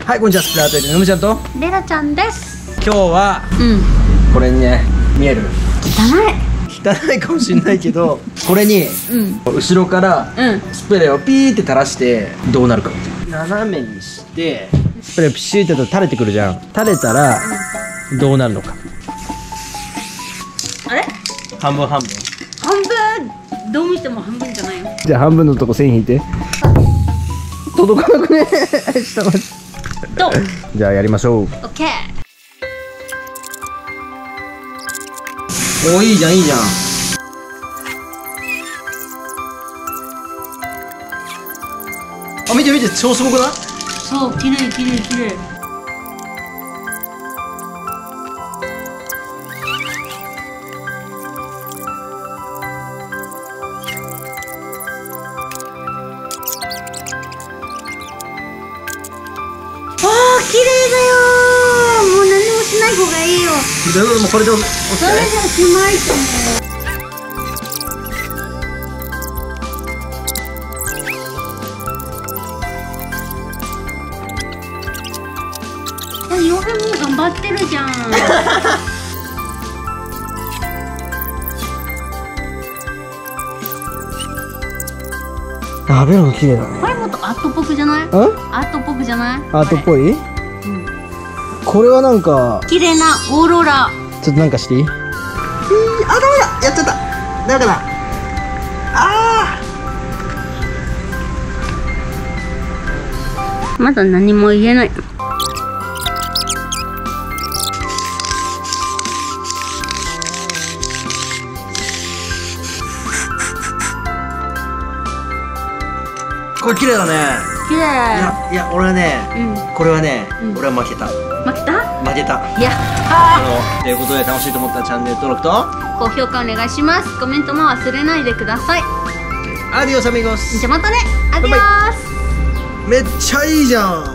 はい、こんにちは。スプラートでのむちゃんとベラちゃんです。 今日はこれにね、見える汚いかもしれないけどこれに後ろからスプレーをピーって垂らしてどうなるかみたいな。斜めにしてスプレーピシーってやると垂れてくるじゃん。垂れたらどうなるのか。 あれ半分半分。 半分どう見ても半分じゃないよ。 じゃあ半分のとこ線引いて。届かなくね。ちょっと待って。 どう？ じゃあやりましょう。 オッケー。 おー、いいじゃんいいじゃん。あ、見て見て、超すごくない？ そう、綺麗綺麗綺麗。綺麗だよ。もう何もしない方がいいよ。 でもこれでもそれじゃおしまいと思う。ヨヘも頑張ってるじゃん。 あ、ベロが綺麗だね。 これもっとアートっぽくじゃない？アートっぽくじゃない？ アートっぽい？これはなんか綺麗なオーロラ。 ちょっとなんかしていい？あ、ダメだ、やっちゃった。ダメだ。 まだ何も言えない。 これ綺麗だね。 綺麗。 いや、俺はね、これはね、俺は負けた。 負けた？ 負けた。 やったー。 ということで、楽しいと思ったらチャンネル登録と高評価お願いします。コメントも忘れないでください。 アディオスアミゴス。 じゃあまたね。アディオス。 めっちゃいいじゃん。